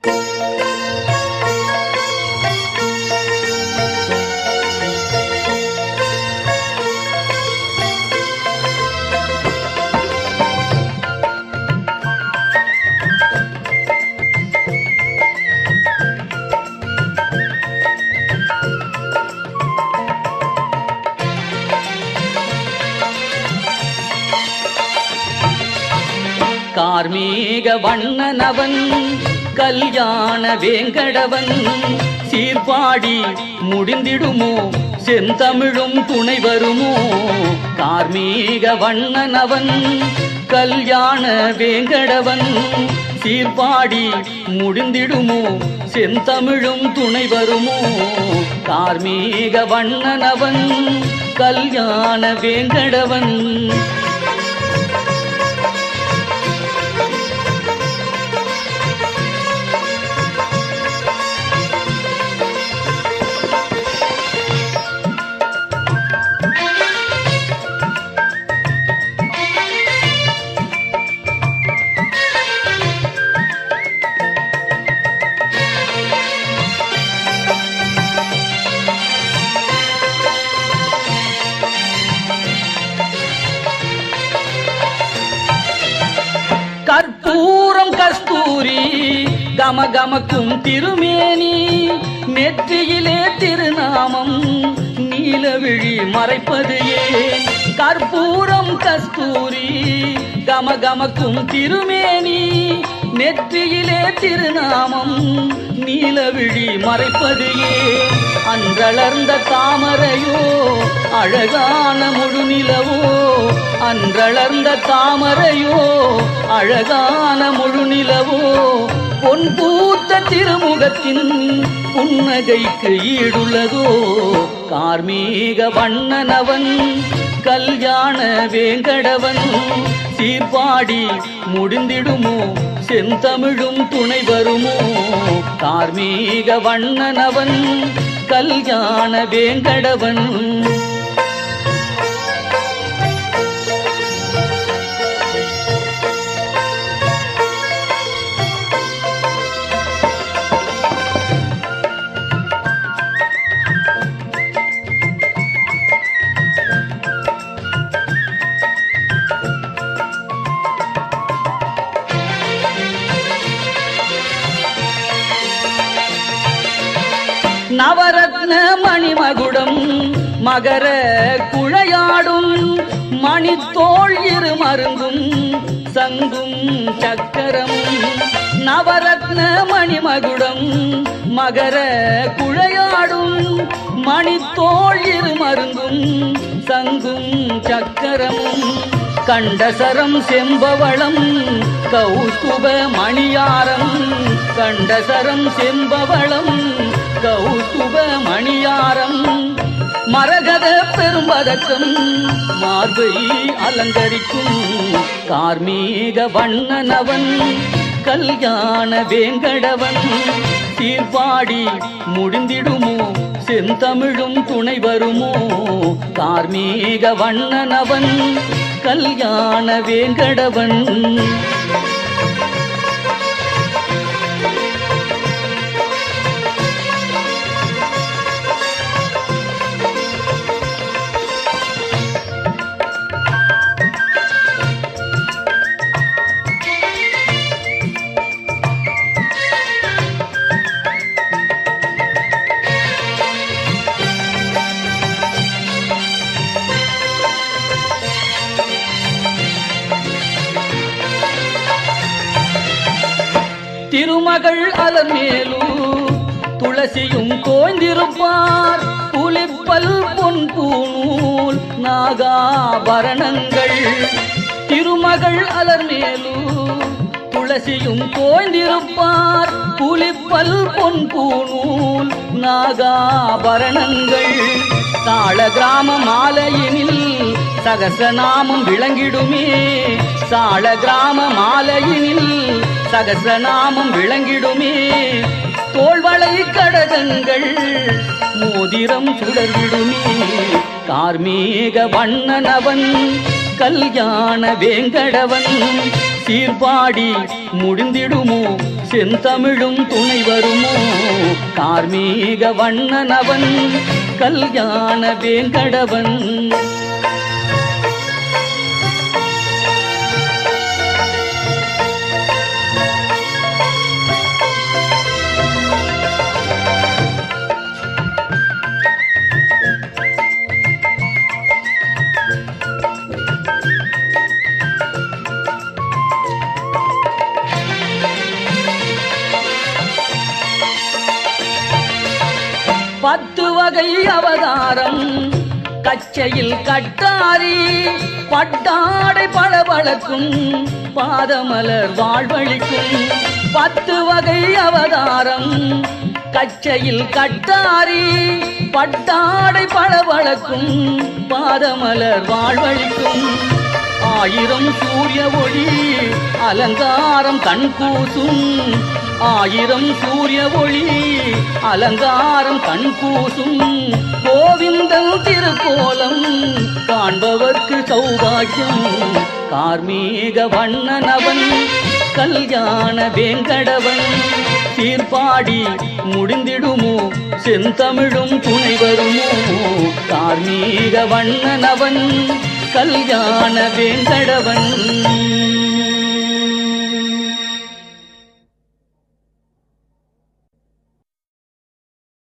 கார்மீக வண்ணனவன் கல்யாண வேங்கடவன் சீர்பாடி முடிந்திடுமோ செந்தமிழும் துணை வருமோ. கார்மீக வண்ணனவன் கல்யாண வேங்கடவன் சீர்பாடி முடிந்திடுமோ செந்தமிழும் துணை வருமோ. கார்மீக வண்ணனவன் கல்யாண வேங்கடவன். கற்பூரம் கஸ்தூரி கமகமக்கும் திருமேனி நெற்றியிலே திருநாமம் நீலவிழி மறைப்பது ஏன். கற்பூரம் கஸ்தூரி கமகமக்கும் திருமேனி நெற்றியிலே திருநாமம் நீலவிழி மறைப்பது ஏன். அன்றளர்ந்த தாமரையோ அழகான முழுநிலவோ. அன்றளர்ந்த தாமரையோ அழகான முழுநிலவோ. பொன் பூத்த திருமுகத்தின் புன்னகைக்கு ஈடுள்ளதோ. கார்மீக வண்ணனவன் கல்யாண வேங்கடவன் சீர்பாடி முடிந்திடுமோ செந்தமிழும் துணை வருமோ. கார்மீக வண்ணனவன் கல்யாண வேங்கடவன். நவரத்ன மணிமகுடம் மகர குழையாடும் மணித்தோள் இரு மருங்கும் சங்கும் சக்கரமும். நவரத்ன மணிமகுடம் மகர குழையாடும் மணித்தோள் இரு மருங்கும் சங்கும் சக்கரமும். கண்டசரம் செம்பவளம் கௌஸ்துப மணியாரம். கண்டசரம் செம்பவளம் கௌஸ்துப மணியாரம். மரகத பெரும்பதக்கம் மார்பை அலங்கரிக்கும். கார்மீக வண்ணனவன் கல்யாண வேங்கடவன் சீர்பாடி முடிந்திடுமோ செந்தமிழும் துணை வருமோ. கார்மீக வண்ணனவன் கல்யாண வேங்கடவன். திருமகள் அலமேலு துளசியும் தோய்ந்திருப்பார். புலிப்பல் பொன் பூநூல் நாகாபரணங்கள். திருமகள் அலமேலு துளசியும் தோய்ந்திருப்பார். புலிப்பல் பொன் பூநூல் நாகாபரணங்கள். தாள கிராம மாலையினில் சகசநாமம் விளங்கிடுமே. சாள கிராம மாலையினில் சகசநாமம் விளங்கிடுமே. தோள்வளை கடகங்கள் மோதிரம் சுடர்விடுமே. கார்மீக வண்ணனவன் கல்யாண வேங்கடவன் சீர்பாடி முடிந்திடுமோ செந்தமிழும் துணை வருமோ கார்மீக வண்ணனவன் கல்யாண வேங்கடவன். பத்து வகை அவதாரம் கச்சையில் கட்டாரி பட்டாடை பளபளக்கும் பாதமலர் வாழ்வழிக்கும். பத்து வகை அவதாரம் கச்சையில் கட்டாரி பட்டாடை பளபளக்கும் பாதமலர் வாழ்வழிக்கும். ஆயிரம் சூரிய ஒளி அலங்காரம் கண் கூசும். ஆயிரம் சூரிய ஒளி அலங்காரம் கண் கூசும். கோவிந்தன் திருக்கோலம் காண்பவர்க்கு சௌபாக்கியம். கார்மீக வண்ணனவன் கல்யாண வேங்கடவன். சீர்பாடி முடிந்திடுமோ செந்தமிழும் துணை வருமோ கார்மீக வண்ணனவன் கல்யாண வேங்கடவன்.